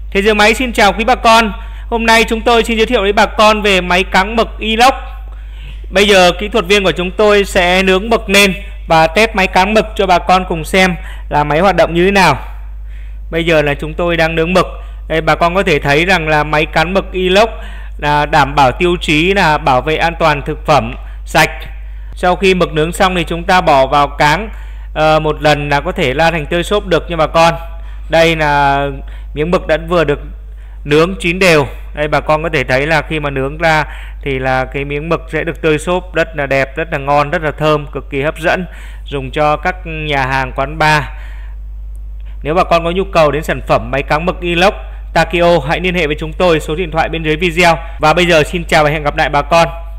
Thế Giới Máy xin chào quý bà con. Hôm nay chúng tôi xin giới thiệu với bà con về máy cáng mực inox. Bây giờ kỹ thuật viên của chúng tôi sẽ nướng mực lên và test máy cáng mực cho bà con cùng xem là máy hoạt động như thế nào. Bây giờ là chúng tôi đang nướng mực. Đây, bà con có thể thấy rằng là máy cán mực inox là đảm bảo tiêu chí là bảo vệ an toàn thực phẩm, sạch. Sau khi mực nướng xong thì chúng ta bỏ vào cáng một lần là có thể la thành tơi xốp được nha bà con. Đây là miếng mực đã vừa được nướng chín đều. Đây bà con có thể thấy là khi mà nướng ra thì là cái miếng mực sẽ được tơi xốp, rất là đẹp, rất là ngon, rất là thơm, cực kỳ hấp dẫn, dùng cho các nhà hàng, quán bar. Nếu bà con có nhu cầu đến sản phẩm máy cáng mực inox Takeo, hãy liên hệ với chúng tôi số điện thoại bên dưới video. Và bây giờ xin chào và hẹn gặp lại bà con.